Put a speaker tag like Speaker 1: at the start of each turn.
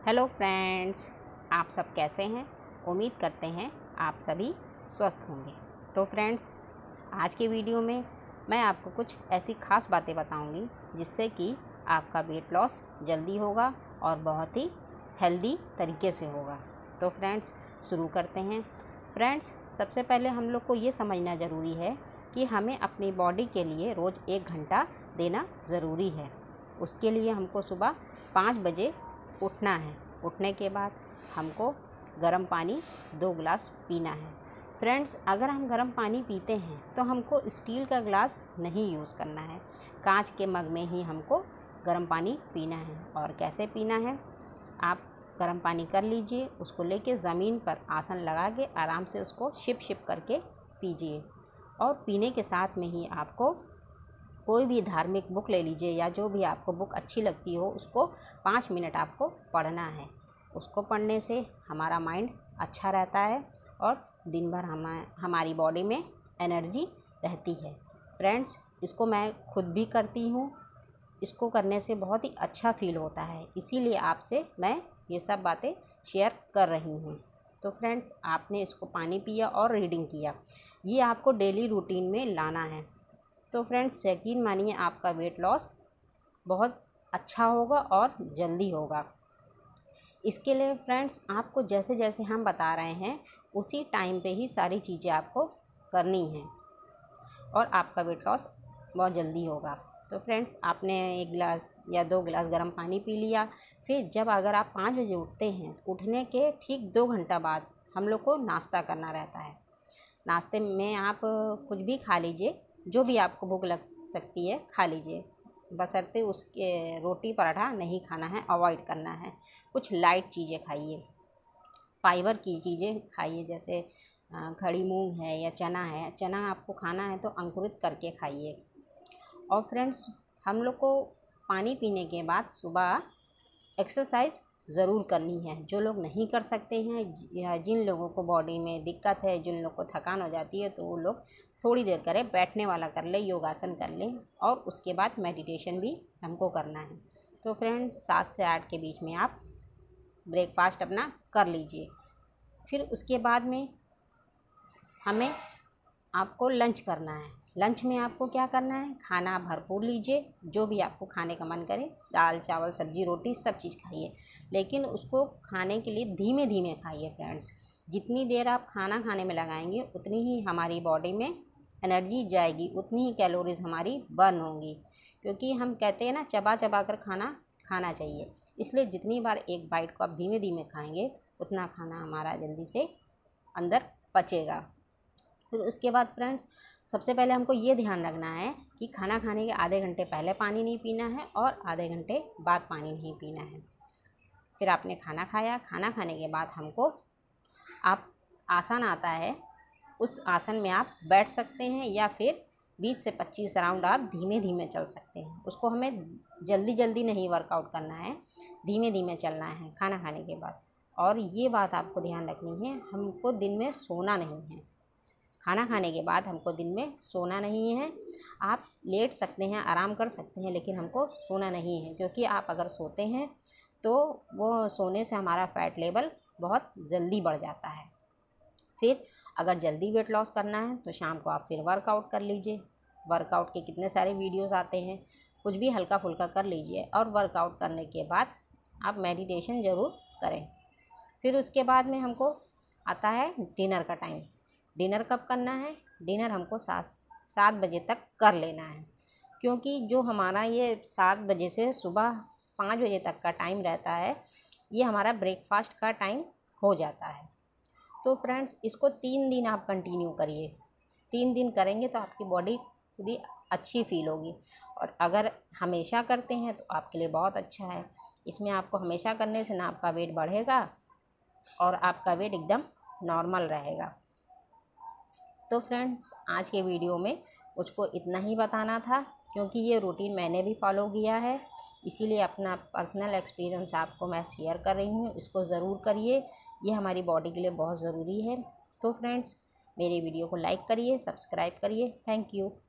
Speaker 1: Hello friends, आप सब कैसे हैं। उम्मीद करते हैं आप सभी स्वस्थ होंगे। तो फ्रेंड्स, आज के वीडियो में मैं आपको कुछ ऐसी ख़ास बातें बताऊंगी जिससे कि आपका वेट लॉस जल्दी होगा और बहुत ही हेल्दी तरीके से होगा। तो फ्रेंड्स, शुरू करते हैं। फ्रेंड्स, सबसे पहले हम लोग को ये समझना ज़रूरी है कि हमें अपनी बॉडी के लिए रोज़ 1 घंटा देना ज़रूरी है। उसके लिए हमको सुबह 5 बजे उठना है। उठने के बाद हमको गर्म पानी 2 गिलास पीना है। फ्रेंड्स, अगर हम गर्म पानी पीते हैं तो हमको स्टील का गिलास नहीं यूज़ करना है, कांच के मग में ही हमको गर्म पानी पीना है। और कैसे पीना है, आप गर्म पानी कर लीजिए, उसको लेके ज़मीन पर आसन लगा के आराम से उसको शिप शिप करके पीजिए। और पीने के साथ में ही आपको कोई भी धार्मिक बुक ले लीजिए या जो भी आपको बुक अच्छी लगती हो उसको 5 मिनट आपको पढ़ना है। उसको पढ़ने से हमारा माइंड अच्छा रहता है और दिन भर हमारी बॉडी में एनर्जी रहती है। फ्रेंड्स, इसको मैं खुद भी करती हूँ। इसको करने से बहुत ही अच्छा फील होता है, इसीलिए आपसे मैं ये सब बातें शेयर कर रही हूँ। तो फ्रेंड्स, आपने इसको पानी पिया और रीडिंग किया, ये आपको डेली रूटीन में लाना है। तो फ्रेंड्स, यकीन मानिए आपका वेट लॉस बहुत अच्छा होगा और जल्दी होगा। इसके लिए फ्रेंड्स, आपको जैसे जैसे हम बता रहे हैं उसी टाइम पे ही सारी चीज़ें आपको करनी हैं और आपका वेट लॉस बहुत जल्दी होगा। तो फ्रेंड्स, आपने 1 गिलास या 2 गिलास गर्म पानी पी लिया। फिर जब अगर आप 5 बजे उठते हैं, उठने के ठीक 2 घंटा बाद हम लोग को नाश्ता करना रहता है। नाश्ते में आप कुछ भी खा लीजिए, जो भी आपको भूख लग सकती है खा लीजिए, बशर्ते उसके रोटी पराठा नहीं खाना है, अवॉइड करना है। कुछ लाइट चीज़ें खाइए, फाइबर की चीज़ें खाइए, जैसे खड़ी मूंग है या चना है। चना आपको खाना है तो अंकुरित करके खाइए। और फ्रेंड्स, हम लोग को पानी पीने के बाद सुबह एक्सरसाइज ज़रूर करनी है। जो लोग नहीं कर सकते हैं या जिन लोगों को बॉडी में दिक्कत है, जिन लोग को थकान हो जाती है, तो वो लोग थोड़ी देर करें, बैठने वाला कर ले, योगासन कर लें और उसके बाद मेडिटेशन भी हमको करना है। तो फ्रेंड्स, 7 से 8 के बीच में आप ब्रेकफास्ट अपना कर लीजिए। फिर उसके बाद में हमें आपको लंच करना है। लंच में आपको क्या करना है, खाना भरपूर लीजिए, जो भी आपको खाने का मन करे, दाल चावल सब्जी रोटी सब चीज़ खाइए, लेकिन उसको खाने के लिए धीमे धीमे खाइए। फ्रेंड्स, जितनी देर आप खाना खाने में लगाएंगे उतनी ही हमारी बॉडी में एनर्जी जाएगी, उतनी ही कैलोरीज हमारी बर्न होंगी। क्योंकि हम कहते हैं ना, चबा चबा कर खाना खाना चाहिए, इसलिए जितनी बार एक बाइट को आप धीमे धीमे खाएंगे उतना खाना हमारा जल्दी से अंदर पचेगा। फिर उसके बाद फ्रेंड्स, सबसे पहले हमको ये ध्यान रखना है कि खाना खाने के आधे घंटे पहले पानी नहीं पीना है और आधे घंटे बाद पानी नहीं पीना है। फिर आपने खाना खाया, खाना खाने के बाद हमको आप आसन आता है, उस आसन में आप बैठ सकते हैं या फिर 20 से 25 राउंड आप धीमे धीमे चल सकते हैं। उसको हमें जल्दी जल्दी नहीं वर्कआउट करना है, धीमे धीमे चलना है खाना खाने के बाद। और ये बात आपको ध्यान रखनी है, हमको दिन में सोना नहीं है। खाना खाने के बाद हमको दिन में सोना नहीं है। आप लेट सकते हैं, आराम कर सकते हैं, लेकिन हमको सोना नहीं है, क्योंकि आप अगर सोते हैं तो वो सोने से हमारा फैट लेवल बहुत जल्दी बढ़ जाता है। फिर अगर जल्दी वेट लॉस करना है तो शाम को आप फिर वर्कआउट कर लीजिए। वर्कआउट के कितने सारे वीडियोस आते हैं, कुछ भी हल्का फुल्का कर लीजिए। और वर्कआउट करने के बाद आप मेडिटेशन ज़रूर करें। फिर उसके बाद में हमको आता है डिनर का टाइम। डिनर कब करना है, डिनर हमको 7 बजे तक कर लेना है, क्योंकि जो हमारा ये 7 बजे से सुबह 5 बजे तक का टाइम रहता है, ये हमारा ब्रेकफास्ट का टाइम हो जाता है। तो फ्रेंड्स, इसको 3 दिन आप कंटिन्यू करिए। 3 दिन करेंगे तो आपकी बॉडी खुद ही अच्छी फील होगी। और अगर हमेशा करते हैं तो आपके लिए बहुत अच्छा है। इसमें आपको हमेशा करने से ना आपका वेट बढ़ेगा और आपका वेट एकदम नॉर्मल रहेगा। तो फ्रेंड्स, आज के वीडियो में मुझको इतना ही बताना था, क्योंकि ये रूटीन मैंने भी फॉलो किया है, इसीलिए अपना पर्सनल एक्सपीरियंस आपको मैं शेयर कर रही हूँ। इसको ज़रूर करिए, ये हमारी बॉडी के लिए बहुत ज़रूरी है। तो फ्रेंड्स, मेरे वीडियो को लाइक करिए, सब्सक्राइब करिए। Thank you.